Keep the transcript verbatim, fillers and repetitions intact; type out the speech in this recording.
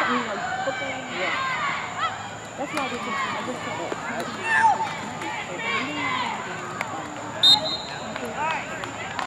I mean, like football. Yeah. That's why I did. I just.